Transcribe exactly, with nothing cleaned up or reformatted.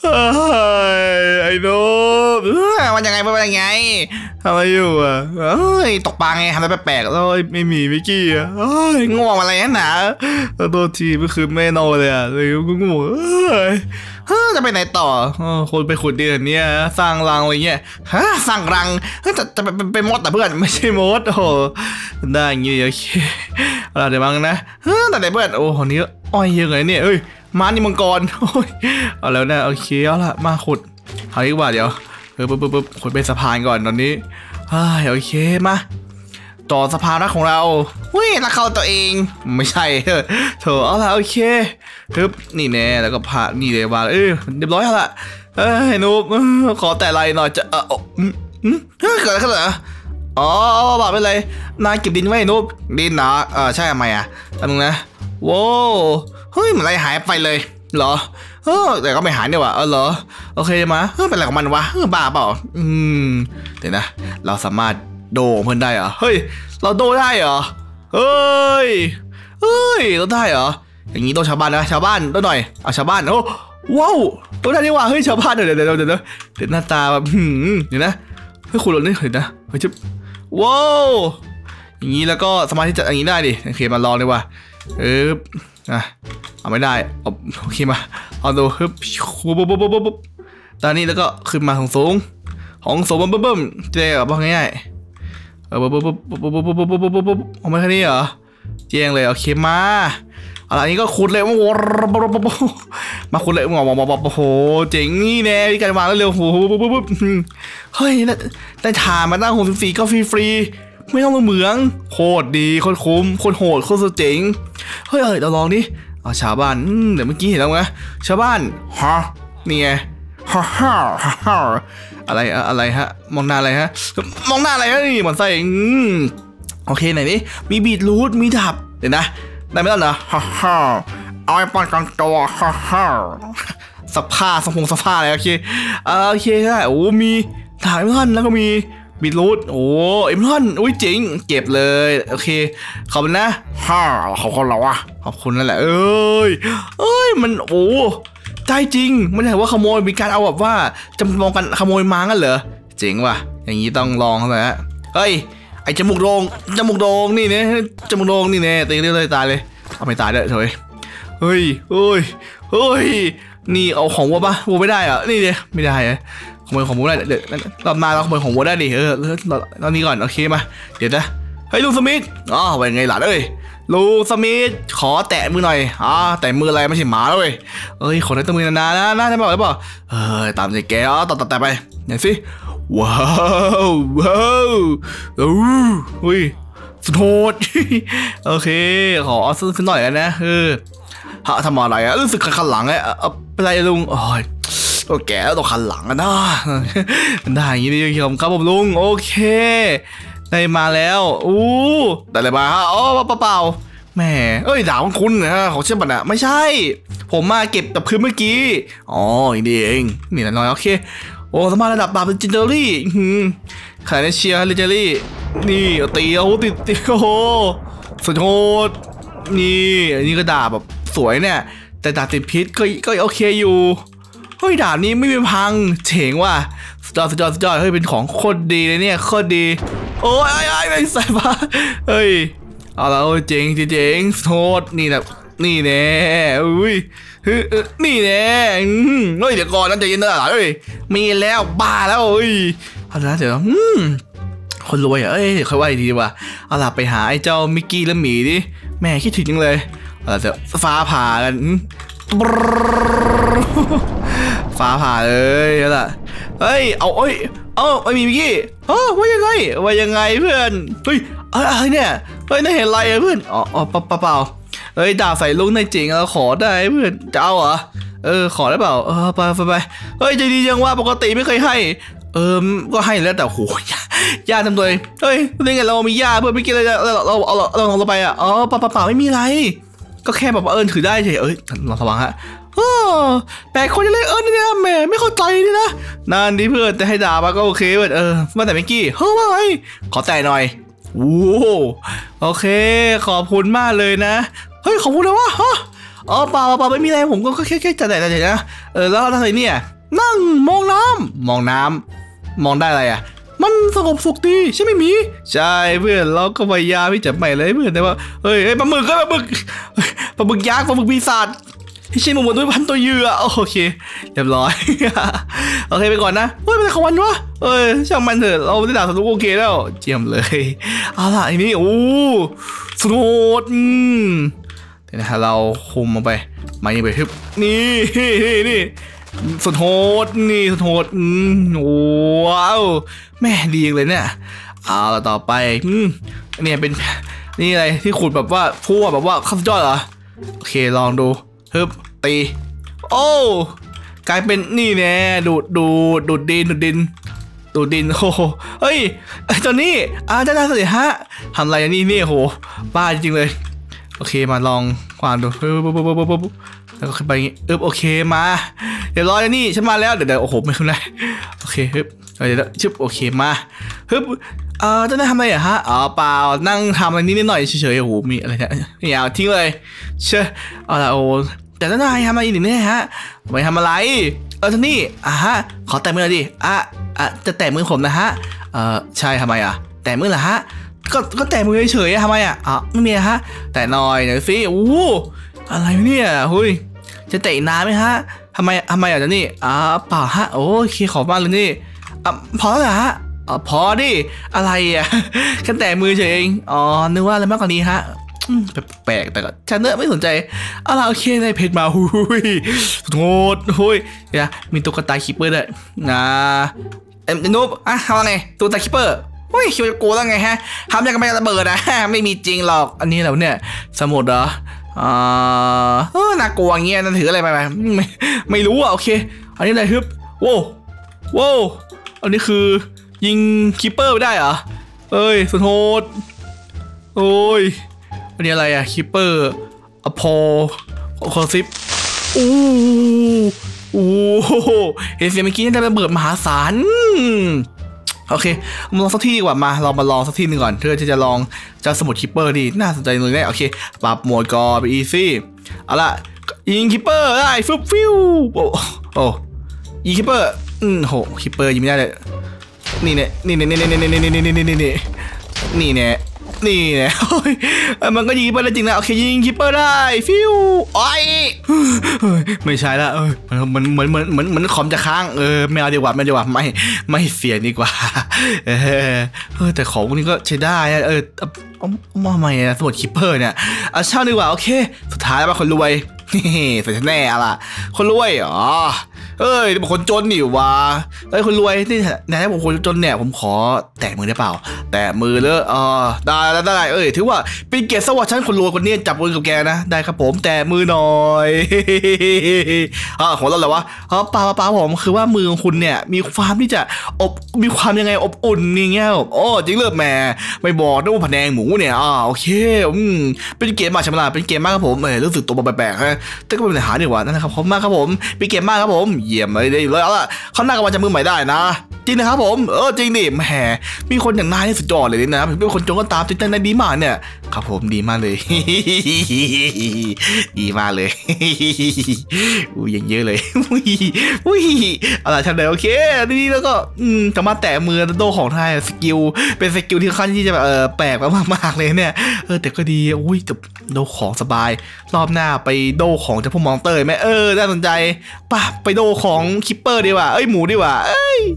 ไอ้โน้ตมันยังไงมันยังไงทำอะไรอยู่อ่ะเอ้ยตกปลาไงทำอะไรแปลกๆแล้วไม่มีมิกกี้อ่ะเอ้ยง่วงอะไรหนาโทษทีเมื่อคืนไม่นอนเลยอ่ะเลยก็ง่วงเอ้ยจะไปไหนต่อคนไปขุดดินเนี่ยสร้างรังอะไรเงี้ยฮะสร้างรังจะจะเป็นเป็นมดแต่เพื่อนไม่ใช่มดโอ้ได้อย่างงี้โอเคอะไรเดี๋ยวมั้งนะแต่ไหนเพื่อนโอ้โหนี้อ้อยเยอะเลยเนี่ยเอ้ยม้านี่มังกรเอาแล้วนะโอเคเอาละมาขุดเอาดีกว่าเดี๋ยวเออปุ๊บปุ๊บปุ๊บขุดเป็นสะพานก่อนตอนนี้โอเคมาต่อสะพานรักของเราเฮ้ยรักเขาตัวเองไม่ใช่เถอะเอาละโอเคปึ๊บนี่แน่แล้วก็ผ่านี่เลยว่าเออเรียบร้อยละเอ้ยนุ๊กขอแต่ไรหน่อยจะเอออืมอืมเกิดอะไรขึ้นเหรออ๋อบาปไปเลยนายเก็บดินไว้นุ๊กดินเหรอเออใช่ทำไมอ่ะทำมึงนะว้าวเฮ้ยมันอะไรหายไปเลยเหรอเออแต่ก็ไม่หายเนี่ยว่ะเออเหรอโอเคมาเออเป็นอะไรของมันวะเออบ้าเปล่าอืมเดี๋ยวนะเราสามารถโดเพื่อนได้เหรอเฮ้ยเราโดได้เหรอเฮ้ยเฮ้ยเราได้เหรออย่างนี้ต้องชาวบ้านนะชาวบ้านต้องหน่อยเอาชาวบ้านโอ้ว้าวโดได้ดีว่าเฮ้ยชาวบ้านเดี๋ยวเดี๋ยวเดี๋ยวเดี๋ยวเดี๋ยวหน้าตาแบบหืมเดี๋ยวนะเฮ้ยคุณหลุดนี่เห็นนะเฮ้ยจุ๊บว้าวอย่างนี้แล้วก็สามารถที่จะอย่างนี้ได้ดิโอเคมาลองดีกว่าเอออ่ะเอาไม่ได้เอาโอเคมาเอาดูฮึบปุ๊บปุ๊บปุ๊บปุ๊บปุ๊บตอนนี้แล้วก็ขึ้นมาของสูงของสูงบึ้มบึ้มเจ๊กับว่าง่ายๆเออปุ๊บปุ๊บปุ๊บปุ๊บปุ๊บปุ๊บปุ๊บปุ๊บปุ๊บปุ๊บเอาไม่แค่นี้เหรอเจ๊งเลยโอเคมาอะไรนี้ก็ขุดเลยโอ้โหมาขุดเลยงอมโอ้โหเจ๋งนี่แน่มีการวางเร็วๆโอ้โหปุ๊บปุ๊บปุ๊บเฮ้ยได้ถามมาตั้งหกสิบสี่ก็ฟรีฟรีไม่ต้องลงเหมืองโคตรดีโคตรคุ้มโคตรโหดโคตรเจ๋งเฮ้ยเออเราลองดิเอาชาวบ้านเดี๋ยวเมื่อกี้เห็นแล้วไงชาวบ้านฮะนี่ไงฮ่าฮ่าฮ่าอะไรอะไรฮะมองหน้าอะไรฮะมองหน้าอะไรฮะนี่มันใส่โอเคไหนนี่มีบีทรูทมีดับเดี๋ยวนะได้ไหมล่ะนะฮ่าฮ่าเอาไปป้อนกลางตัวฮ่าฮ่าสภาสมพงสภาอะไรโอเคโอเคได้โอ้มีถ่ายเพื่อนแล้วก็มีบีทรูทโอ้เอ็มท่อนอุ้ยจริงเก็บเลยโอเคขอบคุณนะฮ่าขอบคุณเราอะขอบคุณนั่นแหละเอ้ยเอ้ยมันโอ้ได้จริงไม่ใช่ว่าขโมยมีการเอาแบบว่าจำลองกันขโมยมางั้นเหรอเจ๋งว่ะอย่างนี้ต้องลองเลยฮะเฮ้ยไอจมูกโด่งจมูกโด่งนี่เนี่ยจมูกโด่งนี่เนี่ยตีเรื่อยๆตายเลยเอาไม่ตายเลยเฉยเฮ้ยเฮ้ยเฮ้ยนี่เอาของวัวปะวัวไม่ได้อะนี่เนี่ยไม่ได้อะขโมยของวัวได้เดี๋ยวรอบหน้าเราขโมยของวัวได้ดิเออตอนนี้ก่อนโอเคมาเดี๋ยวนะเฮ้ยลุงสมิธอ๋อเป็นไงล่ะเอ้ยลุงสมิธขอแตะมือหน่อยอ๋อแตะมืออะไรไม่ใช่หมาแล้วเว้ยเอ้ยขอแตะมือนานๆนะน่าจะบอกได้ป่ะเออตามใจแกอ๋อต่อต่อแต่ไปอย่างสิว้าวว้าวอู้อุ้ยสุดโหดโอเคขอซื้อขึ้นหน่อยนะเออฮะทำอะไรอะรู้สึกขันหลังไงเอาเป็นไรลุงโอ้ยตัวแก่แล้วตัวขันหลังอะนะได้อย่างนี้ดีครับผมลุงโอเคได้มาแล้วอู้ได้เลยมาฮะอ๋อเปล่าเปล่าแหมเอ้ยด่าของคุณนะของเชื่อบัตรอะไม่ใช่ผมมาเก็บแต่พื้นเมื่อกี้อ๋อนี่เองนี่น้อยโอเคโอ้สมาร์ทระดับดาบเป็นจินเดอรี่ขายในเชียร์ลิเจอรี่นี่ตีโอ้ติดติดโอ้สุดโหดนี่อันนี้ก็ดาบแบบสวยเนี่ยแต่ดาบติดพิษก็ก็โอเคอยู่เฮ้ยดาบนี้ไม่มีพังเจ๋งว่ะสุดยอดสุดยอดสุดยอดเฮ้ยเป็นของโคตรดีเลยเนี่ยโคตรดีโอ้ยไอ้ไอ้ไม่ใส่ผ้าเฮ้ยเอาแล้วเจ๋งเจ๋งโทษนี่แหละนี่แน่อุ้ยนี่แน่เฮ้ยเดี๋ยวก่อนนั่นใจเย็นนะเฮ้ยมีแล้วบ้าแล้วเฮ้ยเอาละเดี๋ยวคนรวยอ่ะเอ้ยค่อยว่าดีว่ะเอาล่ะไปหาไอ้เจ้ามิกกี้และหมีดิแม่คิดถึงจังเลยเอาล่ะเดี๋ยวฟ้าผ่ากันฟ้าผ่าเลยเอาล่ะเฮ้ยเอาเอ้ยเอ้าไอ้มิกกี้เออว่ายังไงว่ายังไงเพื่อนเฮ้ยอะไรเนี่ยเฮ้ยน่าเห็นอะไรเพื่อนอ๋อเปล่าเปล่าเฮ้ยดาบใส่ลุงในจริงเราขอได้เพื่อนจะเอาเหรอเออขอได้เปล่าเออไปไปไปเฮ้ยใจดียังว่าปกติไม่เคยให้เออก็ให้แล้วแต่โหย่าทำตัวเฮ้ยเรื่องไงเรามีย่าเพื่อนไม่กินอะไรเราเราเอาเราเราเราไปอ่ะอ๋อเปล่าเปล่าไม่มีอะไรก็แค่แบบเอิญถือได้เฉยเอ้ยลองระวังฮะเออแปลกคนจะเล่นเอิญเนี่ยแหมไม่เข้าใจนี่นะนานดีเพื่อนแต่ให้ด่ามาก็โอเคเพื่อนเออมาแต่เมื่อกี้เฮ้ยว่าไงขอแต่หน่อยโอ้โอเคขอบคุณมากเลยนะเฮ้ยขอบคุณนะวะฮะอ๋อเปล่าเปล่าไม่มีอะไรผมก็แค่แค่จะแต่แต่นะเออแล้วอะไรเนี่ยนั่งมองน้ำมองน้ำมองได้อะไรอ่ะมันสงบสุขดีใช่ไหมมีใช่เพื่อนเราก็พยายามที่จะไม่เลยเพื่อนแต่ว่าเฮ้ยปลาหมึกก็ปลาหมึกปลาหมึกยักษ์ปลาหมึกปีศาจที่ใช่หมดด้วยพันตัวเหยื่อโอเคเรียบร้อยโอเคไปก่อนนะเฮ้ยเป็นของวันวะเอ้ยช่างมันเถอะเราได้ด่าสนุกโอเคแล้วเจียมเลยเอาล่ะอันนี้โอ้สนุกอืมเดี๋ยวนะเราคุมมาไปมาอย่างไปฮึบนี่นี่สุดโหดนี่สุดโหดอืมว้าวแม่ดีเลยเนี่ยเอาละต่อไปอืมเนี่ยเป็นนี่อะไรที่ขุดแบบว่าพั่วแบบว่าข้าวจอดเหรอโอเคลองดูฮึบตีโอ้กลายเป็นนี่แน่ดูดดูดดูดดินดูดดินดูดดินโอ้โหเฮ้ยตอนนี้อาจารย์สวัสดีฮะทำอะไรนี่นี่โหบ้าจริงเลยโอเคมาลองกวาดดูปุ๊บปุ๊บปุ๊บปุ๊บปุ๊บแล้วก็ขึ้นไปอย่างงี้อึบโอเคมาเดี๋ยวรอแล้วนี่ฉันมาแล้วเดี๋ยวเดี๋ยวโอ้โหไม่ขึ้นได้โอเคฮึบเดี๋ยวชึบโอเคมาฮึบเอ่อจะได้ทำอะไรอะฮะอ๋อเปล่านั่งทำอะไรนิดหน่อยเฉยๆโอ้โหมีอะไรเนี่ยอย่าทิ้งเลยเชื่อเอาละโอ้แต่ท่านนายทำอะไรอีกเนี่ยฮะไปทำอะไรเออท่านนี่อ่ะฮะขอแตะมือหน่อยดิอ่ะอ่ะจะแตะมือผมนะฮะเออใช่ทำไมอ่ะแตะมือเหรอฮะก็ก็แตะมือเฉยๆทำไมอ่ะอ๋อไม่มีฮะแตะหน่อยหน่อยสิโอ้อะไรเนี่ยเฮ้ยจะแตะอีกนานไหมฮะทำไมทำไมอ่ะท่านนี่อ่าเปล่าฮะโอ้โอเคขอบมากเลยนี่อ่ะพอแล้วเหรอฮะอ๋อพอดิอะไรอ่ะแค่แตะมือเฉยเองอ๋อนึกว่าอะไรมากกว่านี้ฮะแปลกแต่ก็ฉันเนอะไม่สนใจอะไรโอเคได้เพชรมาหุยโหดหุยเดี๋ยวมีตุ๊กตาคิปเปอร์ด้วยนะเอ็มนุ๊บอ่ะทำยังไงตุ๊กตาคิปเปอร์เฮ้ยคิดว่าโกงแล้วไงฮะทำยังไงไม่ระเบิดอ่ะไม่มีจริงหรอกอันนี้แล้วเนี่ยสมุดเหรออ่าเออน่ากลัวเงี้ยนั่นถืออะไรไปไหมไม่ไม่รู้อ่ะโอเคอันนี้อะไรฮึบโว้โว้อันนี้คือยิงคิปเปอร์ไม่ได้เหรอเอ้ยสุดโหดโอ้ยอันนี้อะไรอะคิปเปอร์อพอลคอซิปอู้อู้เห็นเสียงเมื่อกี้ได้ระเบิดมหาศาลโอเคมาลองสักที่ดีกว่ามาเรามาลองสักที่หนึ่งก่อนเพื่อที่จะลองเจ้าสมุดคิปเปอร์ดีน่าสนใจเลยแน่โอเคปรับโหมดก่อนไปอีซี่เอาล่ะยิงคิปเปอร์ได้ฟิวฟิวโอ้โอ้ยิงคิปเปอร์อืมโหคิปเปอร์ยิงไม่ได้เลยนี่เนี่ยนี่เนี่ยนี่เนี่ยนี่เนี่ยนี่เนี่ยนี่เนี่ยนี่เนี่ยนี่เนี่ยมันก็ยิงไปแล้วจริงนะโอเคยิงคิปเปอร์ได้ฟิวโอ้ยไม่ใช่ละเออมันเหมือนเหมือนเหมือนเหมือนคอมจะค้างเออไม่เอาดีกว่าไม่ดีกว่าไม่ไม่เสียดีกว่าเออแต่ของพวกนี้ก็ใช้ได้เออมาใหม่สมุดคิปเปอร์เนี่ยเอาเช่าดีกว่าโอเคสุดท้ายมาคนรวยนี่สุดแน่อะไรคนรวยอ๋อเอ้ยเป็นคนจนนี่วะเอ้ยคนรวยที่ไหนผมคนจนเนี่ยผมขอแตะมือได้เปล่าแตะมือเลยอ๋อได้ได้ได้เอ้ยถือว่าเป็นเกียรติสวัสดิ์ฉันคนรวยคนนี้จับมือกับแกนะได้ครับผมแตะมือหน่อยอ่าของเราเหรอวะอ๋อเปล่าเปล่าผมคือว่ามือของคุณเนี่ยมีความที่จะอบมีความยังไงอบอุ่นนี่เงี้ยโอ้จริงเลยแม่ไม่บอกนะว่าผนงหมูเนี่ยอ่าโอเคอืมเป็นเกมมากใช่ไหมล่ะเป็นเกมมากครับผมเออรู้สึกตัวแปลกๆฮะแต่ก็เป็นปัญหาดีกว่านั่นนะครับขอบมากครับผมเป็นเกมมากครับผมเยี่ยมเลยได้เลยเอาล่ะเขาหน้ากันมาจะมือใหม่ได้นะจริงนะครับผมเออจริงดิแหมมีคนอย่างนายนี่สุดยอดเลยนะเป็นคนจงก็ตามจิตใจนายดีมากเนี่ยครับผมดีมากเลยดีมากเลยอุ้ยอย่างเยอะเลยอุ้ยอุ้ยเอาล่ะฉันเลยโอเคนี่แล้วก็อืมจะมาแตะมือโดของไทยสกิลเป็นสกิลที่ค่อนข้างที่จะแบบเออแปลกมากๆเลยเนี่ยเออแต่ก็ดีอุ้ยกับโดของสบายรอบหน้าไปโดของจากพวกมอนเตอร์ไหมเออน่าสนใจป่ะไปโดของคิปเปอร์ดีกว่าเอ้ยหมูดีกว่าเอ้ย